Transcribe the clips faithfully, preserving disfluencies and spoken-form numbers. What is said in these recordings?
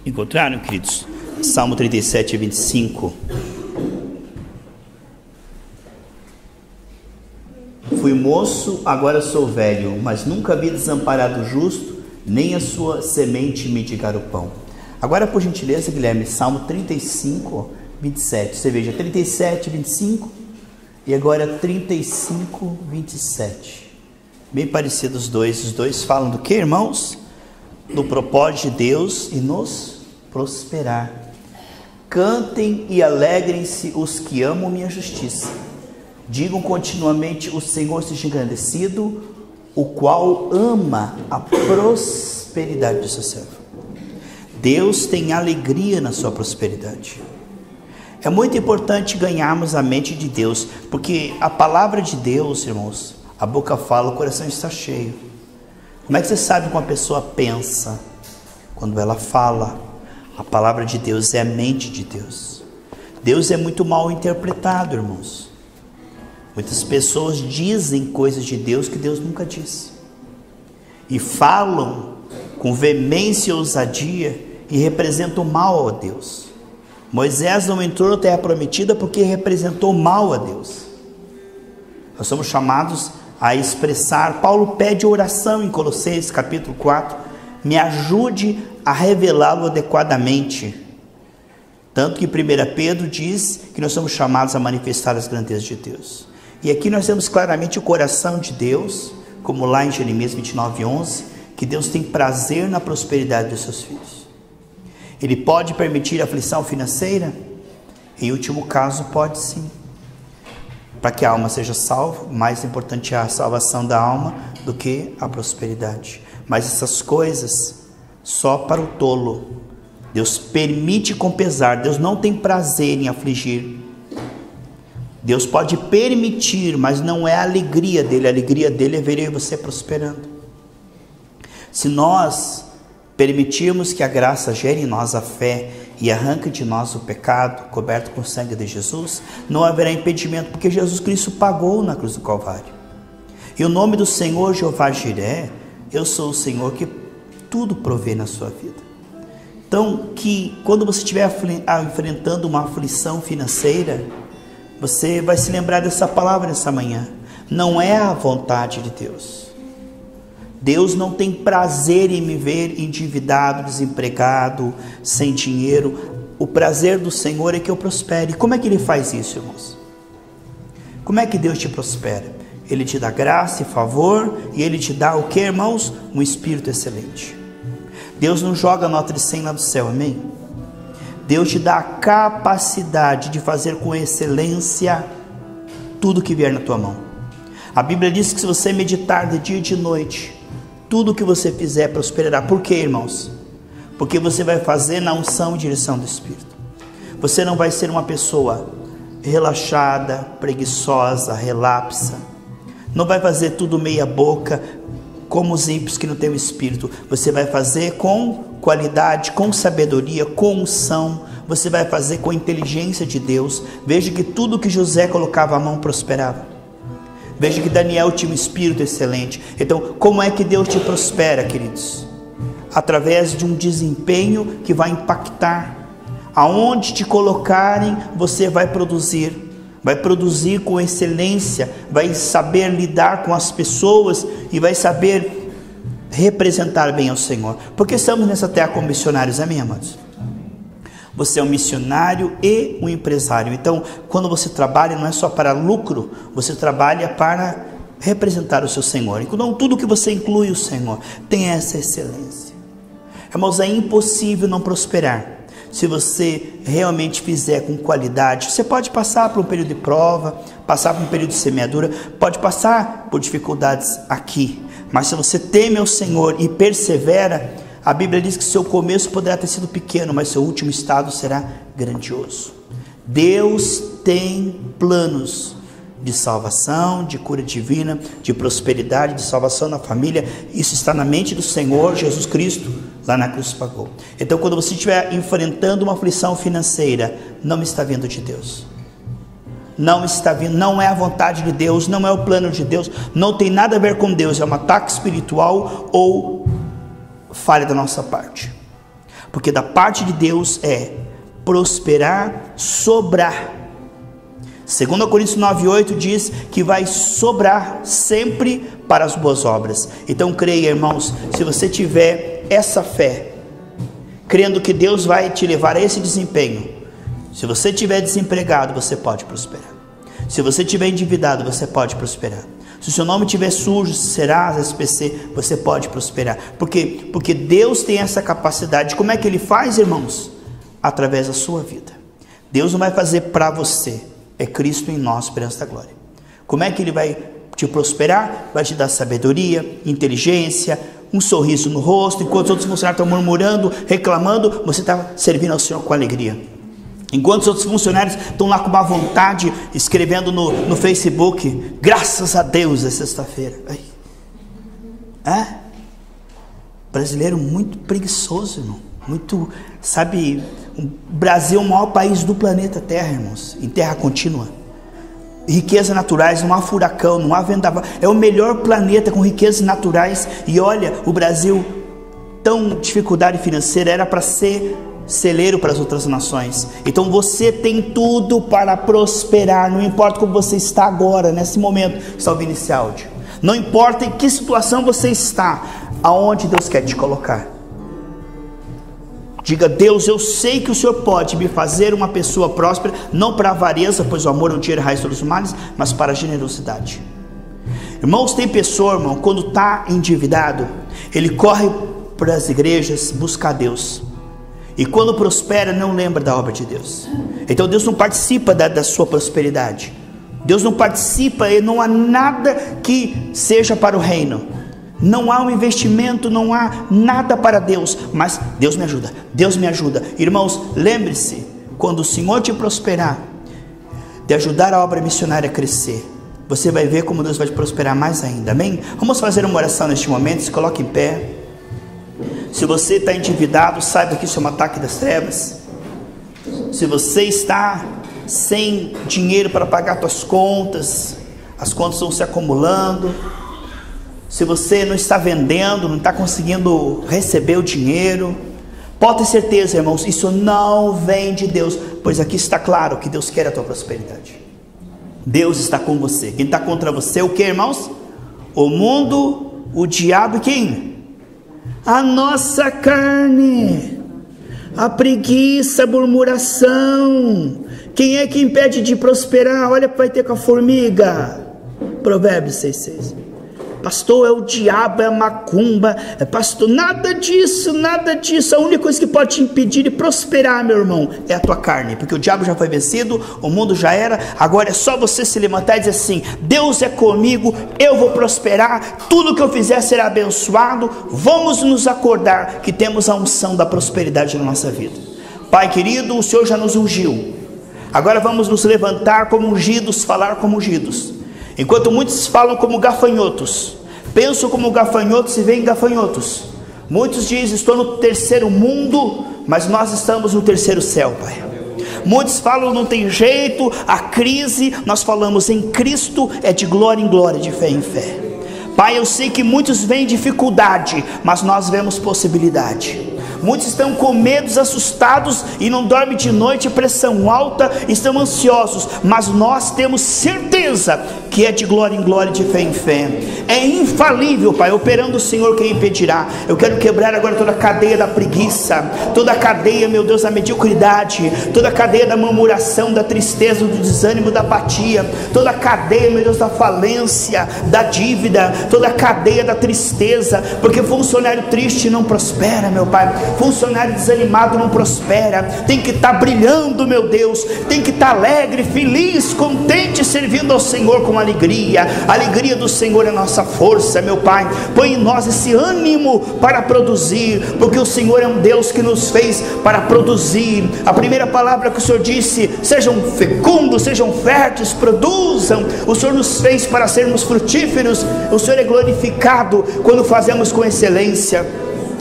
Encontraram, queridos? Salmo trinta e sete, vinte e cinco. Fui moço, agora sou velho, mas nunca vi desamparado o justo, nem a sua semente mendigar o pão. Agora, por gentileza, Guilherme, Salmo trinta e cinco, vinte e sete. Você veja, trinta e sete, vinte e cinco e agora trinta e cinco, vinte e sete. Bem parecidos os dois. Os dois falam do que, irmãos? Do propósito de Deus e nos prosperar. Cantem e alegrem-se os que amam minha justiça. Digam continuamente: o Senhor seja engrandecido, o qual ama a prosperidade do seu servo. Deus tem alegria na sua prosperidade. É muito importante ganharmos a mente de Deus, porque a palavra de Deus, irmãos, a boca fala, o coração está cheio. Como é que você sabe como a pessoa pensa? Quando ela fala. A palavra de Deus é a mente de Deus. Deus é muito mal interpretado, irmãos. Muitas pessoas dizem coisas de Deus que Deus nunca disse. E falam com veemência e ousadia e representam mal a Deus. Moisés não entrou na terra prometida porque representou mal a Deus. Nós somos chamados a expressar. Paulo pede oração em Colossenses capítulo quatro. Me ajude a revelá-lo adequadamente. Tanto que primeira Pedro diz que nós somos chamados a manifestar as grandezas de Deus. E aqui nós temos claramente o coração de Deus, como lá em Jeremias vinte e nove, onze, que Deus tem prazer na prosperidade dos seus filhos. Ele pode permitir aflição financeira? Em último caso, pode sim. Para que a alma seja salva, mais importante é a salvação da alma do que a prosperidade. Mas essas coisas só para o tolo. Deus permite com pesar. Deus não tem prazer em afligir. Deus pode permitir, mas não é a alegria dele. A alegria dele é ver eu e você prosperando. Se nós permitirmos que a graça gere em nós a fé e arranque de nós o pecado, coberto com o sangue de Jesus, não haverá impedimento, porque Jesus Cristo pagou na cruz do Calvário. E o nome do Senhor Jeová Jiré, eu sou o Senhor que tudo provê na sua vida. Então, que quando você estiver enfrentando uma aflição financeira, você vai se lembrar dessa palavra nessa manhã. Não é a vontade de Deus. Deus não tem prazer em me ver endividado, desempregado, sem dinheiro. O prazer do Senhor é que eu prospere. Como é que Ele faz isso, irmãos? Como é que Deus te prospera? Ele te dá graça e favor, e Ele te dá o que, irmãos? Um espírito excelente. Deus não joga nota de cem lá do céu, amém? Deus te dá a capacidade de fazer com excelência tudo que vier na tua mão. A Bíblia diz que se você meditar de dia e de noite, tudo que você fizer prosperará. Por quê, irmãos? Porque você vai fazer na unção e direção do Espírito. Você não vai ser uma pessoa relaxada, preguiçosa, relapsa. Não vai fazer tudo meia boca, como os ímpios que não têm o Espírito. Você vai fazer com qualidade, com sabedoria, com unção. Você vai fazer com inteligência de Deus. Veja que tudo que José colocava a mão prosperava. Veja que Daniel tinha um espírito excelente. Então, como é que Deus te prospera, queridos? Através de um desempenho que vai impactar. Aonde te colocarem, você vai produzir. Vai produzir com excelência, vai saber lidar com as pessoas e vai saber representar bem ao Senhor. Porque estamos nessa terra como missionários, amém, amados? Você é um missionário e um empresário. Então, quando você trabalha, não é só para lucro, você trabalha para representar o seu Senhor. Então, tudo que você inclui o Senhor tem essa excelência. Irmãos, é impossível não prosperar se você realmente fizer com qualidade. Você pode passar por um período de prova, passar por um período de semeadura, pode passar por dificuldades aqui, mas se você teme ao Senhor e persevera, a Bíblia diz que seu começo poderá ter sido pequeno, mas seu último estado será grandioso. Deus tem planos de salvação, de cura divina, de prosperidade, de salvação na família. Isso está na mente do Senhor Jesus Cristo, lá na cruz pagou. Então, quando você estiver enfrentando uma aflição financeira, não está vindo de Deus. Não está vindo, não é a vontade de Deus, não é o plano de Deus, não tem nada a ver com Deus, é um ataque espiritual ou falha da nossa parte. Porque da parte de Deus é prosperar, sobrar. Segundo Coríntios nove, oito diz que vai sobrar sempre para as boas obras. Então creia, irmãos, se você tiver essa fé, crendo que Deus vai te levar a esse desempenho, se você estiver desempregado, você pode prosperar. Se você estiver endividado, você pode prosperar. Se o seu nome estiver sujo, Serasa, S P C, você pode prosperar. Por quê? Porque Deus tem essa capacidade. Como é que Ele faz, irmãos? Através da sua vida. Deus não vai fazer para você. É Cristo em nós, esperança da glória. Como é que Ele vai te prosperar? Vai te dar sabedoria, inteligência, um sorriso no rosto. Enquanto os outros funcionários estão murmurando, reclamando, você está servindo ao Senhor com alegria. Enquanto os outros funcionários estão lá com uma vontade, escrevendo no, no Facebook, graças a Deus é sexta-feira. É? Brasileiro muito preguiçoso, irmão. Muito, sabe, o Brasil é o maior país do planeta Terra, irmãos, em terra contínua. Riquezas naturais, não há furacão, não há vendaval. É o melhor planeta com riquezas naturais. E olha, o Brasil, tão dificuldade financeira, era para ser celeiro para as outras nações. Então você tem tudo para prosperar. Não importa como você está agora, nesse momento que está ouvindo esse áudio. Não importa em que situação você está, aonde Deus quer te colocar. Diga: Deus, eu sei que o Senhor pode me fazer uma pessoa próspera, não para a avareza, pois o amor não tira raiz de todos os males, mas para a generosidade. Irmãos, tem pessoa, irmão, quando está endividado, ele corre para as igrejas buscar Deus, e quando prospera não lembra da obra de Deus. Então Deus não participa da, da sua prosperidade. Deus não participa, e não há nada que seja para o reino. Não há um investimento, não há nada para Deus. Mas Deus me ajuda, Deus me ajuda. Irmãos, lembre-se, quando o Senhor te prosperar, de ajudar a obra missionária a crescer, você vai ver como Deus vai te prosperar mais ainda, amém? Vamos fazer uma oração neste momento. Se coloque em pé. Se você está endividado, saiba que isso é um ataque das trevas. Se você está sem dinheiro para pagar suas contas, as contas estão se acumulando. Se você não está vendendo, não está conseguindo receber o dinheiro, pode ter certeza, irmãos, isso não vem de Deus, pois aqui está claro que Deus quer a tua prosperidade. Deus está com você. Quem está contra você é o que, irmãos? O mundo, o diabo e quem? A nossa carne, a preguiça, a murmuração. Quem é que impede de prosperar? Olha o que vai ter com a formiga. Provérbios seis, seis. Pastor, é o diabo, é a macumba, é pastor, nada disso, nada disso. A única coisa que pode te impedir de prosperar, meu irmão, é a tua carne, porque o diabo já foi vencido, o mundo já era. Agora é só você se levantar e dizer assim: Deus é comigo, eu vou prosperar, tudo que eu fizer será abençoado. Vamos nos acordar que temos a unção da prosperidade na nossa vida. Pai querido, o Senhor já nos ungiu, agora vamos nos levantar como ungidos, falar como ungidos. Enquanto muitos falam como gafanhotos, pensam como gafanhotos e veem gafanhotos. Muitos dizem: estou no terceiro mundo, mas nós estamos no terceiro céu, Pai. Muitos falam: não tem jeito, a crise. Nós falamos: em Cristo é de glória em glória, de fé em fé. Pai, eu sei que muitos veem dificuldade, mas nós vemos possibilidade. Muitos estão com medos, assustados e não dormem de noite, pressão alta, estão ansiosos, mas nós temos certeza que é de glória em glória, de fé em fé. É infalível, Pai, operando o Senhor, quem impedirá? Eu quero quebrar agora toda a cadeia da preguiça, toda a cadeia, meu Deus, da mediocridade, toda a cadeia da murmuração, da tristeza, do desânimo, da apatia, toda a cadeia, meu Deus, da falência, da dívida, toda a cadeia da tristeza, porque funcionário triste não prospera, meu Pai. Funcionário desanimado não prospera. Tem que estar brilhando, meu Deus, tem que estar alegre, feliz, contente, servindo ao Senhor com alegria. A alegria do Senhor é a nossa força, meu Pai. Põe em nós esse ânimo para produzir, porque o Senhor é um Deus que nos fez para produzir. A primeira palavra que o Senhor disse: sejam fecundos, sejam férteis, produzam. O Senhor nos fez para sermos frutíferos. O Senhor é glorificado quando fazemos com excelência.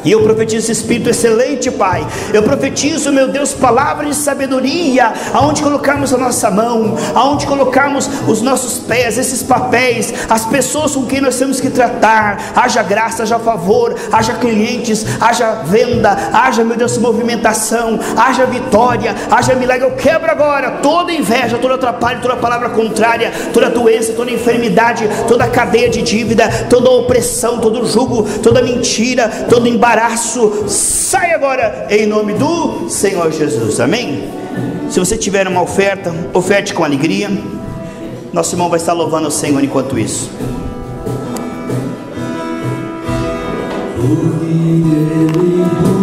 E eu profetizo esse Espírito excelente, Pai. Eu profetizo, meu Deus, palavras de sabedoria, aonde colocarmos a nossa mão, aonde colocarmos os nossos pés, esses papéis, as pessoas com quem nós temos que tratar, haja graça, haja favor, haja clientes, haja venda, haja, meu Deus, movimentação, haja vitória, haja milagre. Eu quebro agora toda inveja, todo atrapalho, toda palavra contrária, toda doença, toda enfermidade, toda cadeia de dívida, toda opressão, todo jugo, toda mentira, todo embaraço, sai agora em nome do Senhor Jesus, amém? Se você tiver uma oferta, oferte com alegria. Nosso irmão vai estar louvando o Senhor enquanto isso. Porque ele